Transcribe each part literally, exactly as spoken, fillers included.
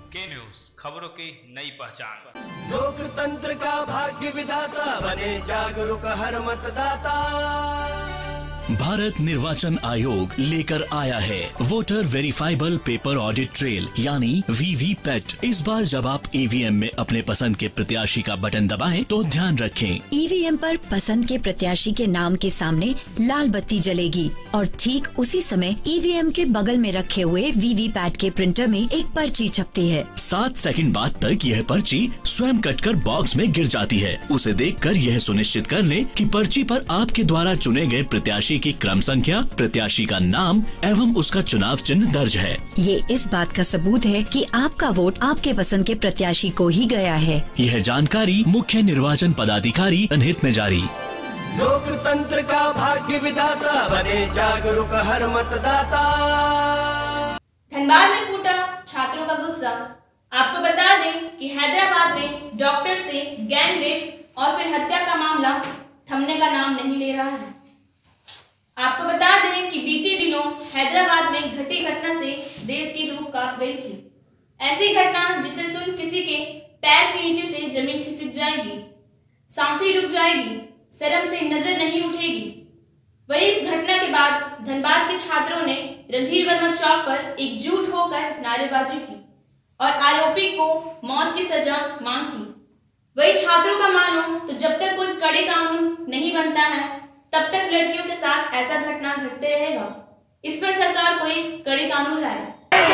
के न्यूज, खबरों की नई पहचान। लोकतंत्र का भाग्य विधाता बने जागरूक हर मतदाता। भारत निर्वाचन आयोग लेकर आया है voter verifiable paper audit trail यानी वीवीपैट। इस बार जब आप ईवीएम में अपने पसंद के प्रत्याशी का बटन दबाएं तो ध्यान रखें, ईवीएम पर पसंद के प्रत्याशी के नाम के सामने लाल बत्ती जलेगी और ठीक उसी समय ईवीएम के बगल में रखे हुए वीवीपैट के प्रिंटर में एक पर्ची छपती है। सात सेकंड बाद तक यह पर्ची स्वयं कटकर बॉक्स में गिर जाती है। उसे देखकर यह सुनिश्चित कर लें कि पर्ची पर आपके द्वारा चुने गए प्रत्याशी की क्रम संख्या, प्रत्याशी का नाम एवं उसका चुनाव चिन्ह दर्ज है। ये इस बात का सबूत है कि आपका वोट आपके पसंद के प्रत्याशी को ही गया है। यह जानकारी मुख्य निर्वाचन पदाधिकारी जनहित में जारी। लोकतंत्र का भाग्य विधाता बने जागरूक हर मतदाता। धनबाद में फूटा छात्रों का गुस्सा। आपको बता दें कि हैदराबाद में डॉक्टर से गैंग रेप और फिर हत्या का मामला थमने का नाम नहीं ले रहा है। आपको बता दें कि बीते दिनों हैदराबाद में घटी घटना से देश की रूह कांप गई थी। ऐसी घटना जिसे सुन किसी के पैर के नीचे से जमीन खिसक जाएगी, सांसें रुक जाएगी, शर्म से नजर नहीं उठेगी। वही इस घटना के बाद धनबाद के छात्रों ने रणधीर वर्मा चौक पर एकजुट होकर नारेबाजी की और आरोपी को मौत की सजा मांगी। वही छात्रों का मानो तो जब तक कोई कड़े कानून नहीं बनता है तब तक लड़कियों के साथ ऐसा घटना घटते रहेगा। इस पर सरकार कोई कड़े कानून लाए।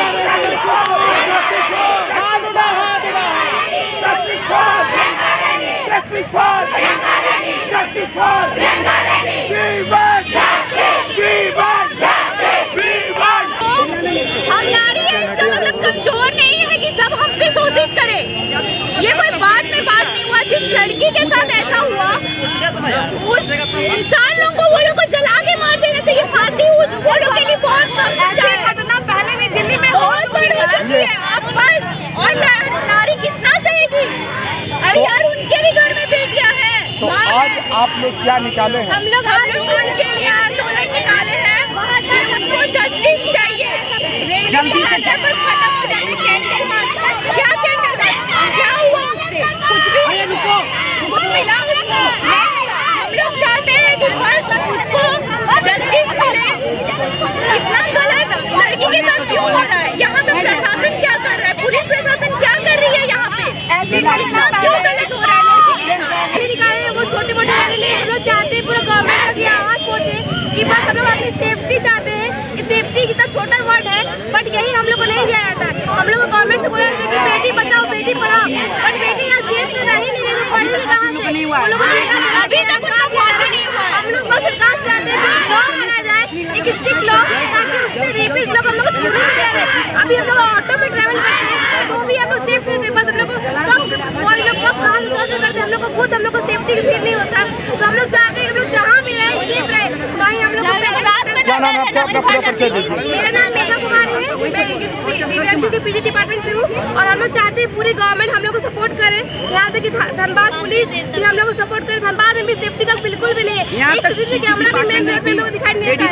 हम नारी है, इसका मतलब कमजोर नहीं है कि सब हम पे शोषित करें। ये कोई बात में बात नहीं हुआ। जिस लड़की के साथ ऐसा हुआ उस इंसान लोगों को वो लोग को जला के मार देना चाहिए। फांसी उस वो लोग के लिए बहुत कम है। घटना पहले भी दिल्ली में हो चुकी है। अब बस और नारी कितना सहेगी? अरे यार उनके भी घर में बेटियां हैं। तो आज आप लोग क्या निकाले हैं? हम लोग हम लोग उनके लिए आंदोलन निकाले हैं। हमको जस्टिस चाहिए। जल्दी से बस खत्म हो जाए कैंडल मार्च। क्या कैंडल मार्च? क्या हुआ उससे? कुछ भी नहीं। रुको कुछ मिला उसको? हम लोग चाहते हैं कि बस उसको जस्टिस मिले। इतना गलत लड़की के साथ क्यों हो रहा है? यहाँ का प्रशासन क्या कर रहा है? पुलिस प्रशासन क्या कर रही है? यहाँ पे ऐसी घटना क्यों गलत हो रहा है? लड़की निकाले हैं वो छोटे मोटे वाले। हम लोग चाहते हैं पूरा गवर्नमेंट तक ये आवाज पहुँचे कि बस हम लोग अपनी सेफ्टी चाहते हैं। सेफ्टी कितना छोटा वर्ड है बट यही हम लोग को नहीं दिया जाता है। हम लोग गवर्नमेंट से बोल रहे थे कि बेटी बचाओ बेटी पढ़ाओ, बट बेटी यहाँ सेफ तो रही नहीं रही, पढ़ेगी कहाँ से? वो लोग अभी तक उनका फांसी नहीं हुआ। हम लोग बस सरकार चाहते हैं कि लॉ बनाया जाए, एक स्ट्रिक्ट लॉ, ताकि उससे रेपिस्ट लोग हम लोग को छूने से पहले। अभी हम लोग ऑटो में ट्रैवल करते हैं तो भी हम लोग सेफ नहीं होते। बस हम लोग को कब कोई लोग कब कहाँ से ट्रांसफर करते हैं हम लोग को खुद हम लोग को सेफ्टी फील नहीं होता। तो हम लोग चाहते हैं कि हम लोग जहाँ भी रहे सेफ रहे, वहीं हम लोग को। क्या नाम है आपका? अपना पूरा परिचय दीजिए। मेरा नाम मेघा कुमारी है, मैं बीवीएमटी के पीजी डिपार्टमेंट से हूँ और हम लोग चाहते हैं पूरी गवर्नमेंट हम लोग को सपोर्ट करे। यहाँ तक कि धनबाद पुलिस भी हम लोग को सपोर्ट करे। धनबाद में भी सेफ्टी का बिल्कुल भी नहीं है। एक सीसीटीवी कैमरा भी मेन रोड पे लोग दिखाई नहीं देता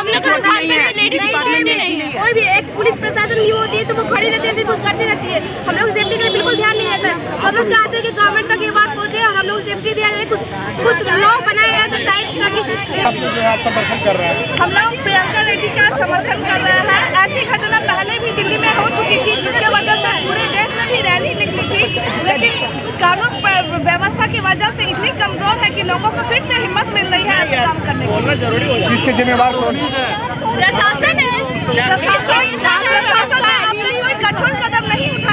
है। कोई भी एक पुलिस प्रशासन भी होती है तो वो खड़ी रहती है, फिर कुछ करती रहती है। हम लोग सेफ्टी का बिल्कुल ध्यान नहीं रहता है। हम लोग चाहते हैं कि गवर्नमेंट तक ये बात पहुँचे और हम लोग सेफ्टी दिया जाए, कुछ कुछ लॉ बनाया जाए टाइप्स ताकि। आप लोग यहाँ प्रदर्शन कर रहे हैं? हम लोग प्रियंका रेड्डी का समर्थन कर रहे हैं। ऐसी घटना पहले भी दिल्ली में हो चुकी थी जिसके वजह से पूरे देश में भी रैली निकली थी, लेकिन कानून व्यवस्था की वजह से इतनी कमजोर है कि लोगों को फिर से हिम्मत मिल रही है ऐसे काम करने की। इसके जिम्मेवार कौन है? प्रशासन है। प्रशासन कोई कठोर कदम नहीं उठा